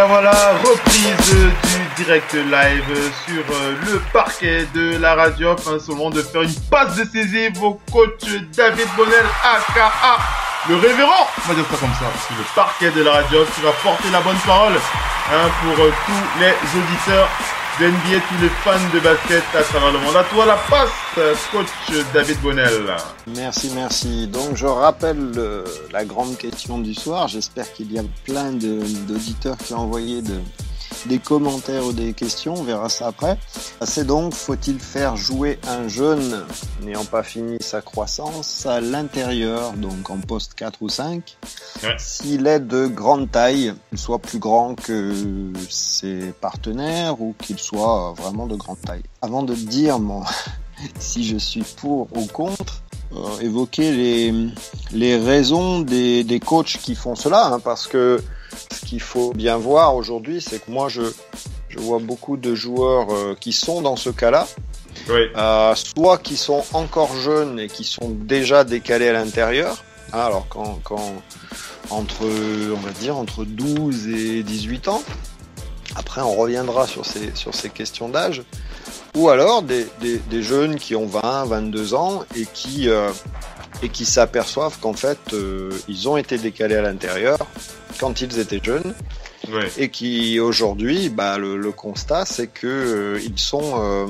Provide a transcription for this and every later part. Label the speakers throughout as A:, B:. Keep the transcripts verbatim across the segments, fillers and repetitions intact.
A: voilà, reprise du direct live sur le parquet de la radio. Enfin, c'est le moment de faire une passe de saisie. Vos coachs David Bonnel, aka le révérend, on va dire ça comme ça, sur le parquet de la radio, qui va porter la bonne parole hein, pour tous les auditeurs de N B A, tous les fans de basket à travers le monde. À toi la passe, coach David Bonnel.
B: Merci, merci. Donc je rappelle le, la grande question du soir. J'espère qu'il y a plein de, d'auditeurs qui ont envoyé de, des commentaires ou des questions. On verra ça après. C'est donc, faut-il faire jouer un jeune n'ayant pas fini sa croissance à l'intérieur, donc en poste quatre ou cinq, ouais. S'il est de grande taille, qu'il soit plus grand que ses partenaires ou qu'il soit vraiment de grande taille. Avant de dire mon... si je suis pour ou contre, euh, évoquer les, les raisons des, des coachs qui font cela, hein, parce que ce qu'il faut bien voir aujourd'hui, c'est que moi je, je vois beaucoup de joueurs euh, qui sont dans ce cas-là, oui. euh, soit qui sont encore jeunes et qui sont déjà décalés à l'intérieur, hein, alors quand, quand entre, on va dire, entre douze et dix-huit ans, après on reviendra sur ces, sur ces questions d'âge, ou alors des, des, des jeunes qui ont vingt, vingt-deux ans et qui, euh, et qui s'aperçoivent qu'en fait euh, ils ont été décalés à l'intérieur quand ils étaient jeunes, ouais. Et qui aujourd'hui, bah, le, le constat c'est que euh, ils sont euh,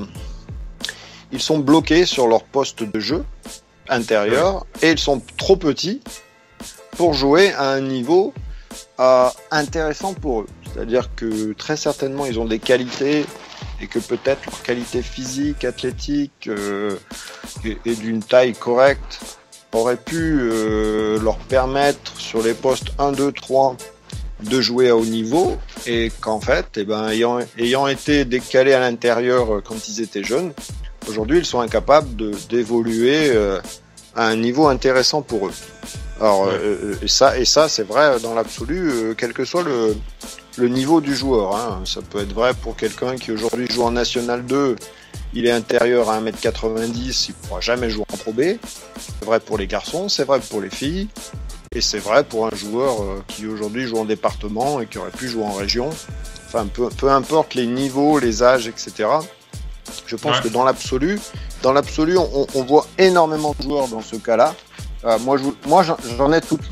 B: ils sont bloqués sur leur poste de jeu intérieur, ouais. Et ils sont trop petits pour jouer à un niveau euh, intéressant pour eux. C'est-à-dire que très certainement ils ont des qualités et que peut-être leur qualité physique, athlétique euh, et, et d'une taille correcte aurait pu euh, leur permettre sur les postes un, deux, trois de jouer à haut niveau, et qu'en fait, eh ben, ayant, ayant été décalés à l'intérieur quand ils étaient jeunes, aujourd'hui ils sont incapables de, d'évoluer euh, à un niveau intéressant pour eux. Alors, ouais. euh, et ça, et ça c'est vrai dans l'absolu, euh, quel que soit le, le niveau du joueur. Hein. Ça peut être vrai pour quelqu'un qui aujourd'hui joue en National deux, il est intérieur à un mètre quatre-vingt-dix, il ne pourra jamais jouer en Pro B. C'est vrai pour les garçons, c'est vrai pour les filles, et c'est vrai pour un joueur euh, qui aujourd'hui joue en département et qui aurait pu jouer en région. Enfin, peu, peu importe les niveaux, les âges, et cetera. Je pense ouais. que dans l'absolu, dans l'absolu, on, on voit énormément de joueurs dans ce cas-là. Euh, moi, je, moi, j'en ai tout.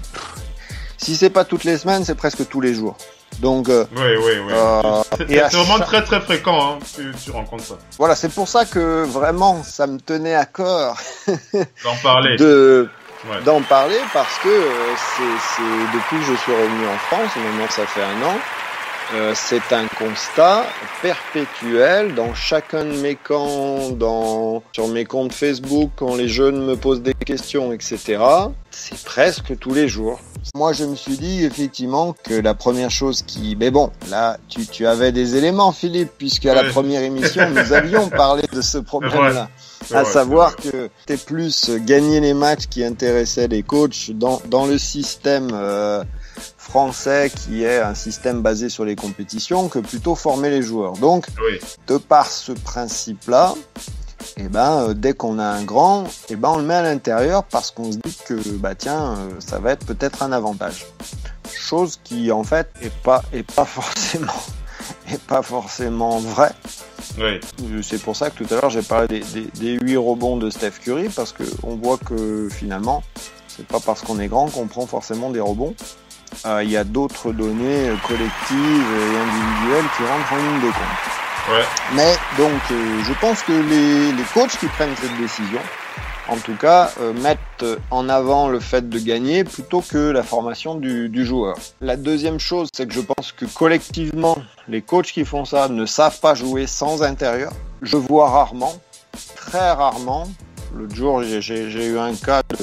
B: Si c'est pas toutes les semaines, c'est presque tous les jours. Donc, euh,
A: oui, oui, oui. Euh, c'est, c'est vraiment chaque... très, très fréquent, hein, tu, tu rencontres ça.
B: Voilà, c'est pour ça que vraiment, ça me tenait à cœur
A: d'en parler.
B: De,
A: ouais.
B: d'en parler parce que euh, c'est, c'est depuis que je suis revenu en France, maintenant ça fait un an, euh, c'est un constat perpétuel dans chacun de mes camps, dans, sur mes comptes Facebook, quand les jeunes me posent des questions, et cetera. C'est presque tous les jours. Moi, je me suis dit effectivement que la première chose qui... Mais bon, là, tu, tu avais des éléments, Philippe, puisqu'à ouais. la première émission, nous avions parlé de ce problème-là. Ouais. À ouais, savoir que c'était plus gagner les matchs qui intéressaient les coachs dans, dans le système euh, français qui est un système basé sur les compétitions que plutôt former les joueurs. Donc, oui. de par ce principe-là, et ben euh, dès qu'on a un grand, et ben on le met à l'intérieur parce qu'on se dit que bah tiens euh, ça va être peut-être un avantage. Chose qui en fait est pas est pas forcément est pas forcément vrai. Oui. C'est pour ça que tout à l'heure j'ai parlé des, des, des huit rebonds de Steph Curry, parce que on voit que finalement c'est pas parce qu'on est grand qu'on prend forcément des rebonds. Il euh, y a d'autres données collectives et individuelles qui rentrent en ligne de compte. Ouais. Mais donc, euh, je pense que les, les coachs qui prennent cette décision, en tout cas, euh, mettent en avant le fait de gagner plutôt que la formation du, du joueur. La deuxième chose, c'est que je pense que collectivement, les coachs qui font ça ne savent pas jouer sans intérieur. Je vois rarement, très rarement. L'autre jour, j'ai, j'ai, j'ai eu un cas de,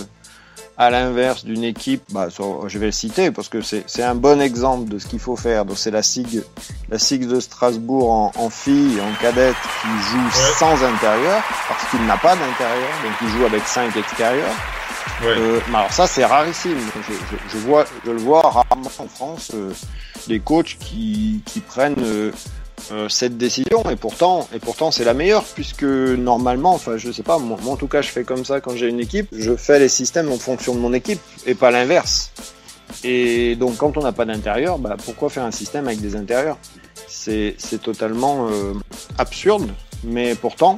B: à l'inverse d'une équipe, bah, je vais le citer parce que c'est, c'est un bon exemple de ce qu'il faut faire. Donc c'est la S I G, la S I G de Strasbourg en, en filles, en cadettes, qui joue ouais. sans intérieur parce qu'il n'a pas d'intérieur, donc il joue avec cinq extérieurs. Ouais. Euh, alors ça c'est rarissime. Je, je, je vois, je le vois rarement en France, euh, des coachs qui, qui prennent euh, euh, cette décision, et pourtant, et pourtant c'est la meilleure, puisque normalement, enfin je sais pas, moi, moi en tout cas je fais comme ça quand j'ai une équipe, je fais les systèmes en fonction de mon équipe et pas l'inverse. Et donc, quand on n'a pas d'intérieur, bah, pourquoi faire un système avec des intérieurs ? C'est, c'est totalement euh, absurde, mais pourtant,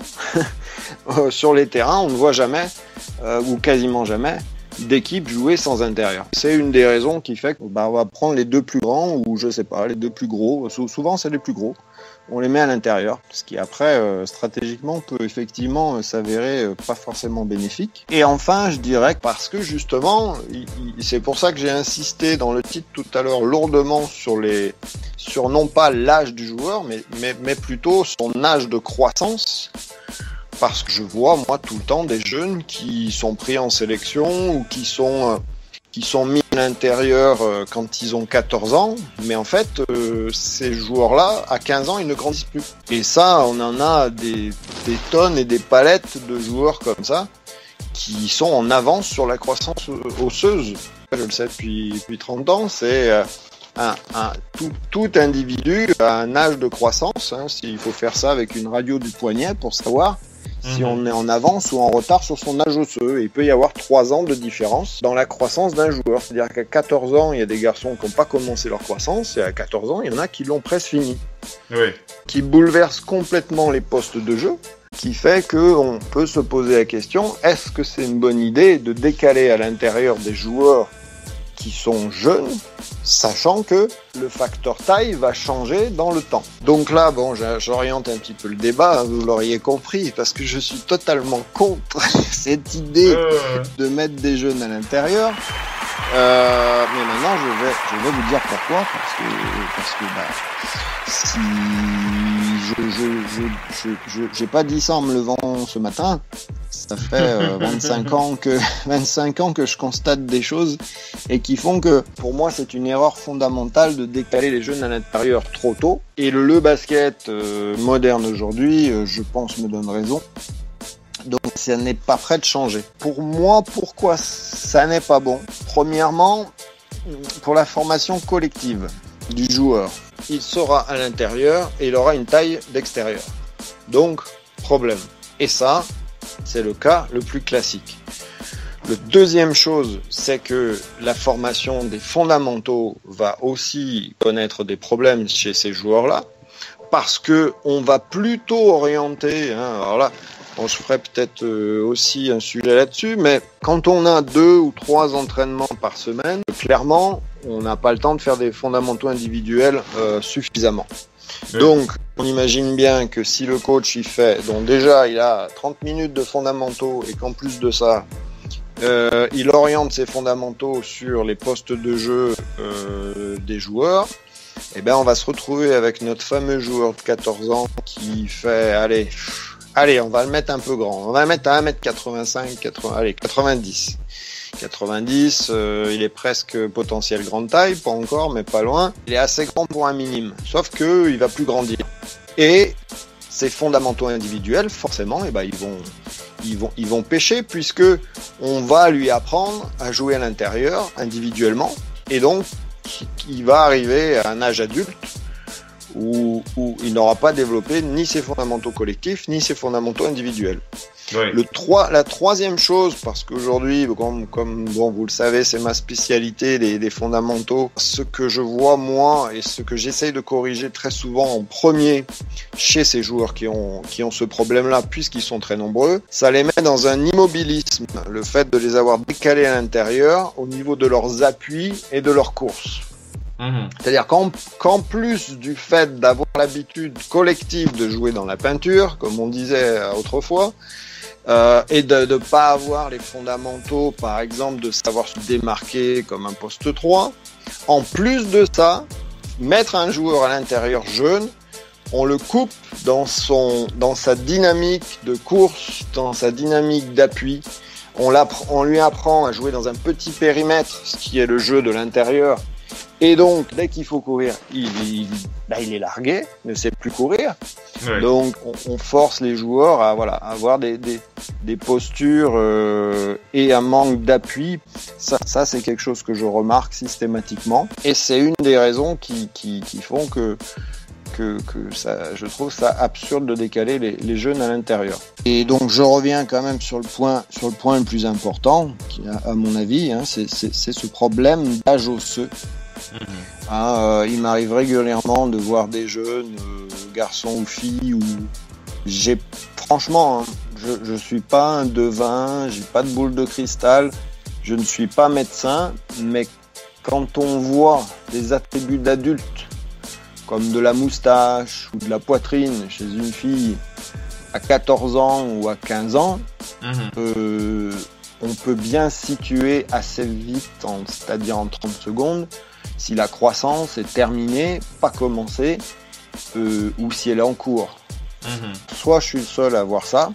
B: sur les terrains, on ne voit jamais, euh, ou quasiment jamais, d'équipes jouer sans intérieur. C'est une des raisons qui fait qu'on bah, va prendre les deux plus grands, ou je sais pas, les deux plus gros, souvent c'est les plus gros, on les met à l'intérieur, ce qui après, euh, stratégiquement, peut effectivement euh, s'avérer euh, pas forcément bénéfique. Et enfin, je dirais que parce que justement, il, il, c'est pour ça que j'ai insisté dans le titre tout à l'heure lourdement sur les, sur non pas l'âge du joueur, mais, mais, mais plutôt son âge de croissance. Parce que je vois, moi, tout le temps, des jeunes qui sont pris en sélection ou qui sont, euh, qui sont mis à l'intérieur euh, quand ils ont quatorze ans. Mais en fait, euh, ces joueurs-là, à quinze ans, ils ne grandissent plus. Et ça, on en a des, des tonnes et des palettes de joueurs comme ça qui sont en avance sur la croissance osseuse. Je le sais depuis, depuis trente ans, c'est... Euh, Un, un, tout, tout individu a un âge de croissance. Hein, il faut faire ça avec une radio du poignet pour savoir si mmh. on est en avance ou en retard sur son âge osseux. Et il peut y avoir trois ans de différence dans la croissance d'un joueur. C'est-à-dire qu'à quatorze ans, il y a des garçons qui n'ont pas commencé leur croissance, et à quatorze ans, il y en a qui l'ont presque fini.
A: Oui.
B: Qui bouleverse complètement les postes de jeu, qui fait qu'on peut se poser la question, est-ce que c'est une bonne idée de décaler à l'intérieur des joueurs qui sont jeunes, sachant que le facteur taille va changer dans le temps. Donc là, bon, j'oriente un petit peu le débat, vous l'auriez compris, parce que je suis totalement contre cette idée euh... de mettre des jeunes à l'intérieur. Euh, mais maintenant, je vais, je vais vous dire pourquoi, parce que, parce que, bah, si je, je, je, je, je, j'ai pas dit ça en me levant ce matin. Ça fait euh, vingt-cinq ans que, vingt-cinq ans que je constate des choses et qui font que, pour moi, c'est une erreur fondamentale de décaler les jeunes à l'intérieur trop tôt. Et le, le basket euh, moderne aujourd'hui, euh, je pense, me donne raison. Donc, ça n'est pas prêt de changer. Pour moi, pourquoi ça n'est pas bon ? Premièrement, pour la formation collective du joueur. Il sera à l'intérieur et il aura une taille d'extérieur. Donc, problème. Et ça, c'est le cas le plus classique. Le deuxième chose, c'est que la formation des fondamentaux va aussi connaître des problèmes chez ces joueurs-là, parce que on va plutôt orienter, hein, alors là, on se ferait peut-être euh, aussi un sujet là-dessus, mais quand on a deux ou trois entraînements par semaine, clairement, on n'a pas le temps de faire des fondamentaux individuels euh, suffisamment. Oui. Donc, on imagine bien que si le coach il fait, donc déjà il a trente minutes de fondamentaux et qu'en plus de ça, euh, il oriente ses fondamentaux sur les postes de jeu euh, des joueurs, eh ben on va se retrouver avec notre fameux joueur de quatorze ans qui fait, allez, allez, on va le mettre un peu grand, on va le mettre à un mètre quatre-vingt-cinq, quatre-vingts, allez, quatre-vingt-dix. quatre-vingt-dix, euh, il est presque potentiel grande taille, pas encore, mais pas loin. Il est assez grand pour un minime, sauf que il va plus grandir. Et ces fondamentaux individuels, forcément, eh ben, ils vont, ils vont, ils vont pêcher puisque on va lui apprendre à jouer à l'intérieur individuellement, et donc il va arriver à un âge adulte où, où il n'aura pas développé ni ses fondamentaux collectifs ni ses fondamentaux individuels. Oui. Le trois, la troisième chose, parce qu'aujourd'hui, comme, comme bon, vous le savez, c'est ma spécialité, les, les fondamentaux. Ce que je vois moi et ce que j'essaye de corriger très souvent en premier chez ces joueurs qui ont qui ont ce problème-là, puisqu'ils sont très nombreux, ça les met dans un immobilisme. Le fait de les avoir décalés à l'intérieur au niveau de leurs appuis et de leurs courses. Mmh. C'est-à-dire qu'en, qu'en plus du fait d'avoir l'habitude collective de jouer dans la peinture, comme on disait autrefois, Euh, et de ne pas avoir les fondamentaux, par exemple, de savoir se démarquer comme un poste trois. En plus de ça, mettre un joueur à l'intérieur jeune, on le coupe dans son, dans sa dynamique de course, dans sa dynamique d'appui. On, on lui apprend à jouer dans un petit périmètre, ce qui est le jeu de l'intérieur. Et donc, dès qu'il faut courir, il, il, bah, il est largué, ne sait plus courir. Oui. Donc, on, on force les joueurs à, voilà, à avoir des, des, des postures euh, et un manque d'appui. Ça, ça, c'est quelque chose que je remarque systématiquement. Et c'est une des raisons qui, qui, qui font que, que, que ça, je trouve ça absurde de décaler les, les jeunes à l'intérieur. Et donc je reviens quand même sur le point, sur le point le plus important, qui à mon avis, hein, c'est, c'est, c'est ce problème d'âge osseux. Mmh. Hein, euh, il m'arrive régulièrement de voir des jeunes, euh, garçons ou filles, où j'ai franchement, hein, je, je suis pas un devin, j'ai pas de boule de cristal, je ne suis pas médecin, mais quand on voit des attributs d'adultes, comme de la moustache ou de la poitrine chez une fille à quatorze ans ou à quinze ans, mmh. euh, on peut bien situer assez vite, en, c'est-à-dire en trente secondes, si la croissance est terminée, pas commencée, euh, ou si elle est en cours. Mmh. Soit je suis le seul à voir ça,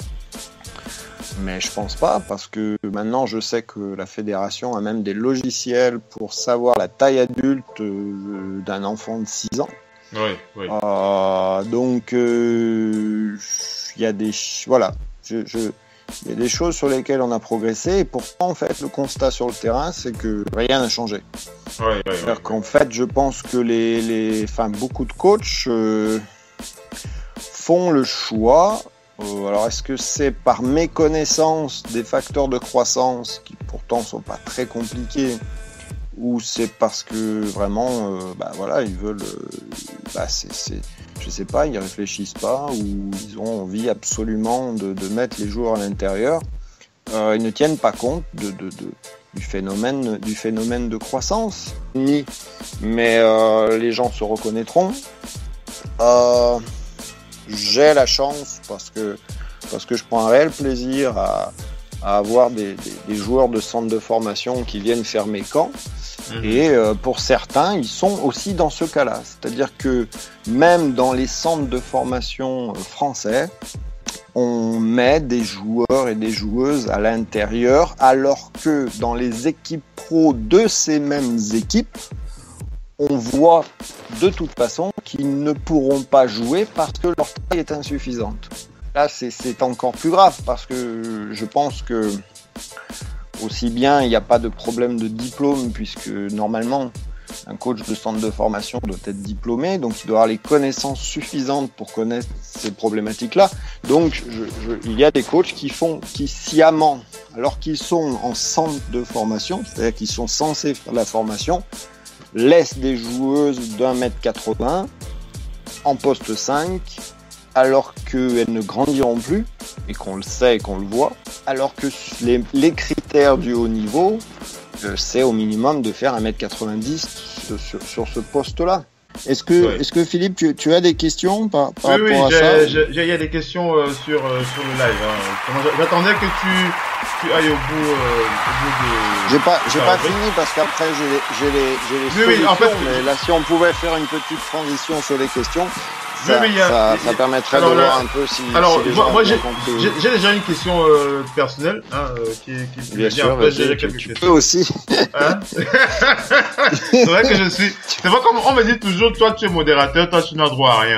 B: mais je pense pas, parce que maintenant je sais que la fédération a même des logiciels pour savoir la taille adulte euh, d'un enfant de six ans.
A: Oui, oui.
B: Euh, donc, il euh, y a des, voilà, je, je, il y a des choses sur lesquelles on a progressé, et pourtant, en fait, le constat sur le terrain, c'est que rien n'a changé.
A: Oui, oui,
B: C'est-à-dire
A: oui.
B: qu'en fait, je pense que les, les, enfin, beaucoup de coachs euh, font le choix. Euh, alors, est-ce que c'est par méconnaissance des facteurs de croissance qui pourtant sont pas très compliqués, ou c'est parce que vraiment, euh, bah voilà, ils veulent, euh, bah c'est, c'est, je sais pas, ils réfléchissent pas, ou ils ont envie absolument de, de mettre les joueurs à l'intérieur. Euh, ils ne tiennent pas compte de, de, de du phénomène, du phénomène de croissance. Ni, mais euh, les gens se reconnaîtront. Euh, j'ai la chance parce que parce que je prends un réel plaisir à à avoir des, des, des joueurs de centre de formation qui viennent faire mes camps. Mmh. Et euh, pour certains, ils sont aussi dans ce cas-là. C'est-à-dire que même dans les centres de formation français, on met des joueurs et des joueuses à l'intérieur, alors que dans les équipes pro de ces mêmes équipes, on voit de toute façon qu'ils ne pourront pas jouer parce que leur taille est insuffisante. Là, c'est, c'est encore plus grave, parce que je pense que aussi bien il n'y a pas de problème de diplôme, puisque normalement un coach de centre de formation doit être diplômé, donc il doit avoir les connaissances suffisantes pour connaître ces problématiques-là. Donc je, je, il y a des coachs qui font, qui sciemment, alors qu'ils sont en centre de formation, c'est-à-dire qu'ils sont censés faire la formation, laissent des joueuses d'un mètre quatre-vingts en poste cinq, alors qu'elles ne grandiront plus, et qu'on le sait et qu'on le voit, alors que les, les critères du haut niveau, euh, c'est au minimum de faire un mètre quatre-vingt-dix sur, sur, sur ce poste-là. Est-ce que, oui. est-ce que Philippe, tu, tu as des questions par, par
A: oui,
B: rapport
A: oui,
B: à ça?
A: Oui, il y a des questions euh, sur, euh, sur le live. Hein. J'attendais que tu, tu ailles au bout, euh, au bout de...
B: J'ai pas, j'ai pas fini, parce qu'après j'ai les, j'ai les, j'ai les
A: oui,
B: solutions,
A: oui, en fait,
B: mais là, si on pouvait faire une petite transition sur les questions, ça,
A: oui, oui, a,
B: ça,
A: y a,
B: ça permettrait
A: alors,
B: de
A: là,
B: voir un peu si,
A: alors,
B: si les
A: moi,
B: gens
A: moi
B: ont
A: j'ai,
B: compris.
A: J'ai, j'ai déjà une question euh, personnelle, hein, euh, qui, qui
B: Bien sûr,
A: après,
B: j'ai quelques
A: tu
B: questions. Peux aussi.
A: Hein c'est vrai que je suis... C'est vrai comme on me dit toujours, toi tu es modérateur, toi tu n'as droit à rien.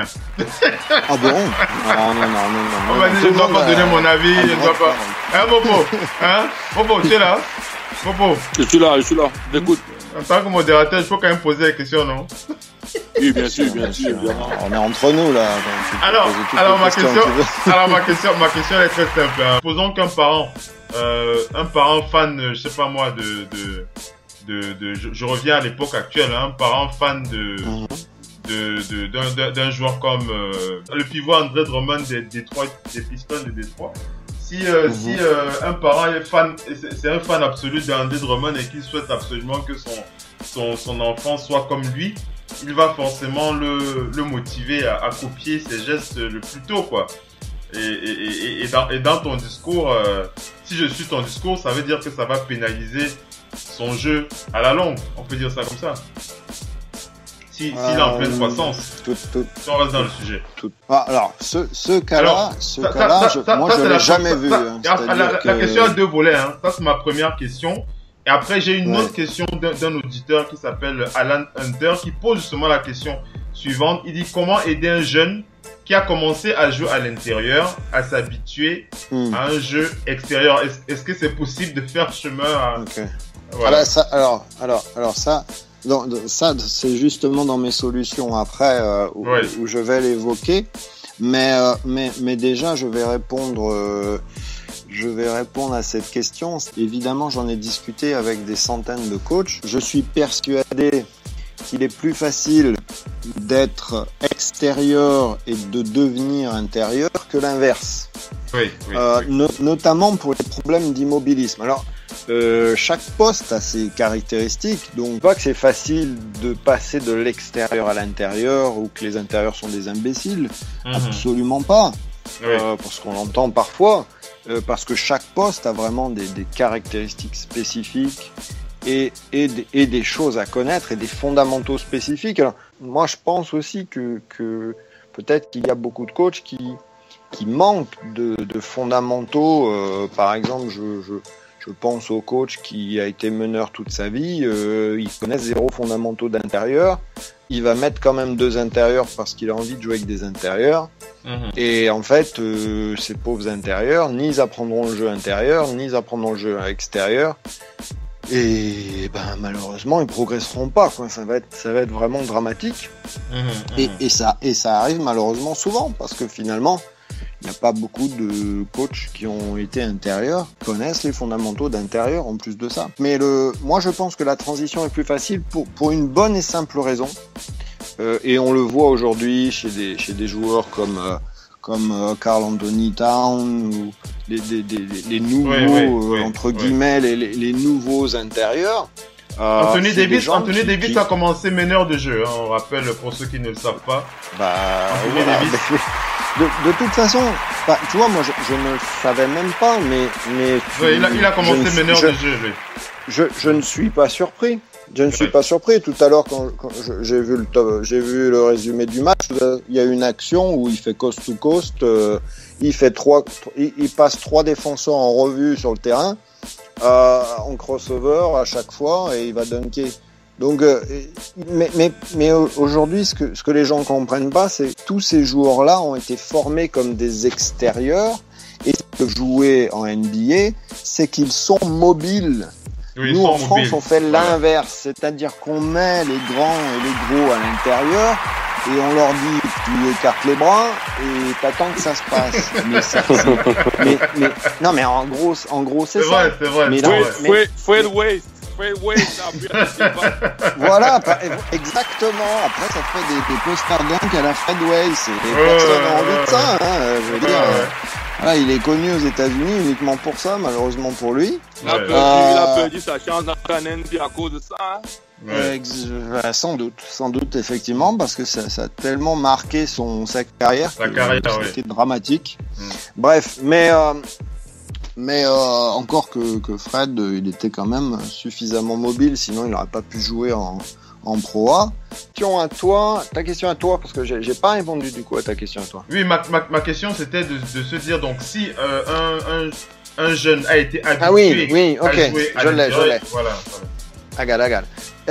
B: Ah bon? Non, non, non, non, non.
A: On m'a dit, je ne dois pas donner mon avis, je ne dois pas... Hein, Bobo? Hein? Bobo, tu es là? Bobo?
C: Je suis là, je suis là. Écoute.
A: En tant que modérateur, il faut quand même poser la question, non?
C: Oui, bien sûr, bien sûr.
B: On est entre nous, là.
A: Alors, alors ma question, alors ma question, ma question est très simple. Hein. Posons qu'un parent, euh, un parent fan, je sais pas moi, de, de, de, de je, je reviens à l'époque actuelle, hein, un parent fan de, mm-hmm. de, de, d'un, d'un, d'un joueur comme euh, le pivot André Drummond des Détroit, des Pistons de Détroit. Si, euh, mm-hmm. si euh, un parent est fan, c'est, c'est un fan absolu d'André Drummond et qu'il souhaite absolument que son, son, son enfant soit comme lui, il va forcément le, le motiver à, à copier ses gestes le plus tôt, quoi. Et, et, et, et, dans, et dans ton discours, euh, si je suis ton discours, ça veut dire que ça va pénaliser son jeu à la longue. On peut dire ça comme ça. Si, s'il euh, est en pleine croissance. Tout, tout, si on reste dans le sujet.
B: Tout. Ah, alors, ce, ce cas-là, alors, ce ça, cas-là, ça, je, ça, moi, ça, je l'ai jamais ça, vu. Ça, hein,
A: la, la, que... la question a deux volets, hein. Ça, c'est ma première question. Et après, j'ai une ouais. autre question d'un, d'un auditeur qui s'appelle Alan Hunter, qui pose justement la question suivante. Il dit, comment aider un jeune qui a commencé à jouer à l'intérieur à s'habituer mm. à un jeu extérieur? Est-ce, est-ce que c'est possible de faire chemin à...
B: Okay. Voilà. Alors, ça, alors, alors, alors ça, dans, ça, c'est justement dans mes solutions après euh, où,
A: ouais.
B: où je vais l'évoquer. Mais, euh, mais, mais déjà, je vais répondre, euh, je vais répondre à cette question. Évidemment, j'en ai discuté avec des centaines de coachs. Je suis persuadé qu'il est plus facile d'être extérieur et de devenir intérieur que l'inverse.
A: Oui, oui,
B: euh,
A: oui.
B: No- notamment pour les problèmes d'immobilisme. Alors, euh, chaque poste a ses caractéristiques, donc pas que c'est facile de passer de l'extérieur à l'intérieur ou que les intérieurs sont des imbéciles.
A: Mhm.
B: Absolument pas.
A: Oui.
B: Euh, parce qu'on l'entend parfois, euh, parce que chaque poste a vraiment des, des caractéristiques spécifiques et, et, des- et des choses à connaître et des fondamentaux spécifiques. Alors, moi, je pense aussi que, que peut-être qu'il y a beaucoup de coachs qui, qui manquent de, de fondamentaux. Euh, par exemple, je, je, je pense au coach qui a été meneur toute sa vie, euh, il connaît zéro fondamentaux d'intérieur. Il va mettre quand même deux intérieurs parce qu'il a envie de jouer avec des intérieurs.
A: Mhm.
B: Et en fait, euh, ces pauvres intérieurs, ni ils apprendront le jeu intérieur, ni ils apprendront le jeu extérieur. Et ben malheureusement, ils progresseront pas. Quoi. Ça va être, ça va être vraiment dramatique.
A: Mhm. Mhm.
B: Et, et ça, et ça arrive malheureusement souvent parce que finalement, il n'y a pas beaucoup de coachs qui ont été intérieurs, connaissent les fondamentaux d'intérieur en plus de ça. Mais le, moi, je pense que la transition est plus facile pour pour une bonne et simple raison. Euh, et on le voit aujourd'hui chez des chez des joueurs comme euh, comme euh, Karl Anthony Towns ou les les, les, les nouveaux
A: Ouais, ouais,
B: euh,
A: ouais,
B: entre
A: ouais.
B: guillemets les, les, les nouveaux intérieurs. Euh,
A: Anthony
B: c'est des
A: Davis,
B: gens
A: Anthony
B: qui-
A: Davis
B: qui-
A: a commencé meneur de jeu, hein, on rappelle pour ceux qui ne le savent pas.
B: Bah,
A: Anthony
B: voilà,
A: Davis.
B: mais- de, de toute façon, bah, tu vois, moi je, je ne le savais même pas, mais mais tu-
A: Ouais, il, a, il a
B: je
A: commencé
B: ne suis-
A: meneur
B: je,
A: de jeu, lui.
B: je, je ne suis pas surpris. Je ne suis
A: Ouais.
B: pas surpris. Tout à l'heure, quand, quand je- j'ai vu le top- j'ai vu le résumé du match, il y a une action où il fait coast to coast, euh, il fait trois, il, il passe trois défenseurs en revue sur le terrain, euh, en crossover à chaque fois, et il va dunker. Donc, euh, mais, mais, mais aujourd'hui, ce que, ce que les gens comprennent pas, c'est que tous ces joueurs-là ont été formés comme des extérieurs, et ce que jouer en N B A, c'est qu'ils sont mobiles.
A: Oui, ils
B: Nous,
A: sont
B: en France,
A: mobiles.
B: on fait
A: Voilà.
B: l'inverse, c'est-à-dire qu'on met les grands et les gros à l'intérieur, et on leur dit, tu écartes les bras, et t'attends que ça se passe. Mais, ça, mais, mais, non, mais en gros, en gros, c'est
A: C'est
B: ça.
A: vrai, c'est vrai.
B: Mais
A: c'est
B: là,
A: vrai.
C: Fred, Fred, Fred Waste. Fred Waste.
B: Voilà, pa- exactement. Après, ça fait des, des poster dunk à la Fred Weiss. Et
A: Ouais,
B: personne n'a
A: ouais,
B: envie
A: ouais,
B: de ça. Hein, euh, je veux
A: Ouais,
B: dire,
A: ouais.
B: euh, voilà, il est connu aux États-Unis uniquement pour ça, malheureusement pour lui.
C: Il a
A: Ouais.
C: perdu,
B: Euh,
C: il a perdu sa chance en N B A à cause de ça. Hein.
A: Ouais.
B: Euh, ex- euh, sans doute, sans doute effectivement, parce que ça, ça a tellement marqué son sa carrière,
A: Sa
B: que
A: carrière,
B: c'était
A: ouais.
B: dramatique.
A: Mm.
B: Bref, mais euh, mais euh, encore que, que Fred, euh, il était quand même suffisamment mobile, sinon il n'aurait pas pu jouer en en Pro A. Question à toi, ta question à toi, parce que j'ai j'ai pas répondu du coup à ta question à toi.
A: Oui, ma, ma, ma question c'était de, de se dire, donc si euh, un, un, un jeune a été habitué
B: Ah oui, oui,
A: à
B: ok,
A: jouer à
B: je l'ai, je
A: l'intérieur,
B: l'ai.
A: Voilà, voilà.
B: Agal, agal.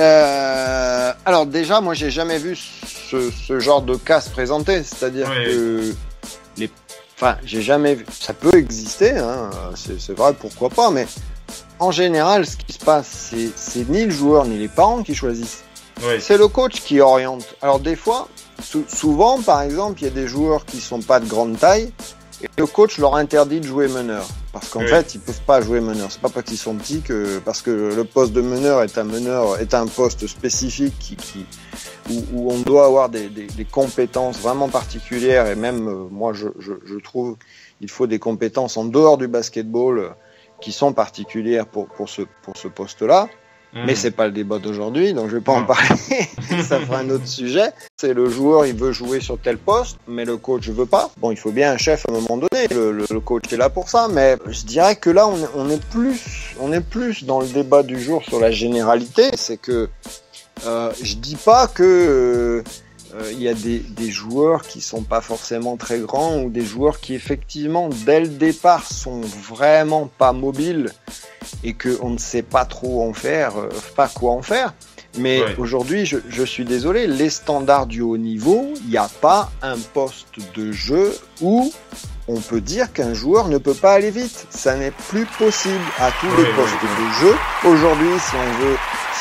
B: Euh, alors déjà, moi, j'ai jamais vu ce, ce genre de cas se présenter, c'est-à-dire
A: Oui.
B: que les, enfin, j'ai jamais vu. Ça peut exister, hein, c'est, c'est vrai, pourquoi pas, mais en général, ce qui se passe, c'est, c'est ni le joueur ni les parents qui choisissent.
A: Oui.
B: C'est le coach qui oriente. Alors des fois, sou- souvent, par exemple, il y a des joueurs qui sont pas de grande taille et le coach leur interdit de jouer meneur. Parce qu'en
A: Oui.
B: fait, ils peuvent pas jouer meneur. C'est pas parce qu'ils sont petits que, parce que le poste de meneur est un meneur, est un poste spécifique qui, qui, où, où on doit avoir des, des, des compétences vraiment particulières et même, euh, moi, je, je, je trouve, il faut des compétences en dehors du basketball euh, qui sont particulières pour, pour ce, pour ce poste-là.
A: Mm.
B: Mais c'est pas le débat d'aujourd'hui, donc je vais pas en
A: Non.
B: parler. Ça fera un autre sujet. C'est le joueur, il veut jouer sur tel poste, mais le coach veut pas. Bon, il faut bien un chef à un moment donné. Le, le, le coach est là pour ça, mais je dirais que là, on est, on est plus, on est plus dans le débat du jour sur la généralité. C'est que euh, je dis pas que euh, euh, il y a des, des joueurs qui sont pas forcément très grands ou des joueurs qui effectivement dès le départ sont vraiment pas mobiles et qu'on ne sait pas trop en faire, euh, pas quoi en faire. Mais
A: Ouais.
B: aujourd'hui, je, je suis désolé, les standards du haut niveau, il n'y a pas un poste de jeu où on peut dire qu'un joueur ne peut pas aller vite. Ça n'est plus possible à tous
A: Ouais,
B: les postes
A: ouais,
B: de jeu. Aujourd'hui, si on veut,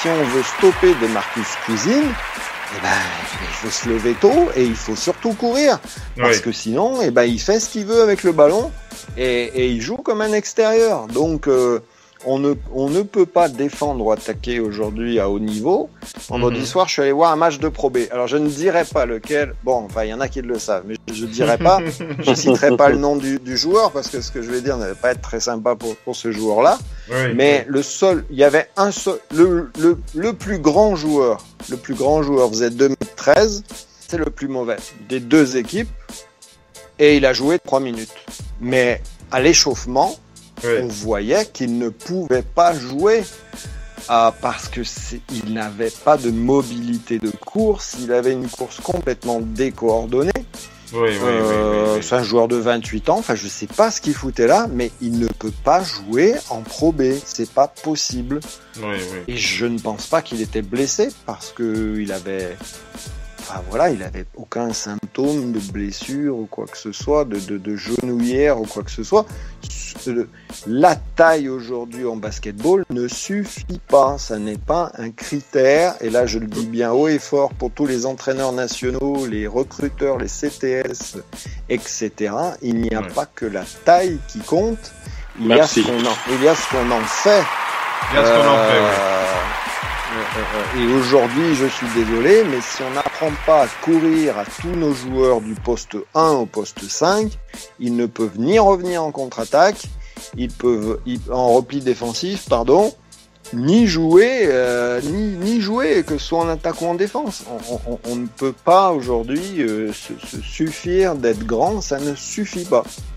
B: si on veut stopper Demarcus Cousins, eh ben, il faut se lever tôt et il faut surtout courir. Parce oui. que sinon, eh ben, il fait ce qu'il veut avec le ballon et, et il joue comme un extérieur. Donc, euh, on ne, on ne peut pas défendre ou attaquer aujourd'hui à haut niveau. Vendredi mm-hmm. soir, je suis allé voir un match de Pro B. Alors, je ne dirai pas lequel. Bon, enfin, il y en a qui le savent, mais je ne dirai pas. Je citerai pas le nom du, du joueur parce que ce que je vais dire ne va pas être très sympa pour, pour ce joueur-là. Oui, mais oui. le seul, il y avait un seul, le, le, le plus grand joueur, le plus grand joueur faisait deux mètres treize, c'est le plus mauvais des deux équipes et il a joué trois minutes. Mais à l'échauffement, oui. on voyait qu'il ne pouvait pas jouer euh, parce que c'est, il n'avait pas de mobilité de course, il avait une course complètement décoordonnée. Oui, oui, euh, oui, oui, oui. C'est un joueur de vingt-huit ans, enfin je sais pas ce qu'il foutait là, mais il ne peut pas jouer en Pro B, c'est pas possible. Oui, oui. Et je ne pense pas qu'il était blessé parce que il avait, enfin voilà, il avait aucun symptôme de blessure ou quoi que ce soit, de, de, de genouillère ou quoi que ce soit. La taille aujourd'hui en basketball ne suffit pas, ça n'est pas un critère, et là je le dis bien haut et fort pour tous les entraîneurs nationaux, les recruteurs, les C T S, et cetera. Il n'y a ouais. pas que la taille qui compte, il y, a ce qu'on en, il y a ce qu'on en fait.
A: Il y a ce qu'on en fait,
B: euh, ouais. Et aujourd'hui, je suis désolé, mais si on n'apprend pas à courir à tous nos joueurs du poste un au poste cinq, ils ne peuvent ni revenir en contre-attaque, ils peuvent ils, en repli défensif, pardon, ni jouer, euh, ni, ni jouer, que ce soit en attaque ou en défense. On, on, on ne peut pas aujourd'hui euh, se, se suffire d'être grand, ça ne suffit pas.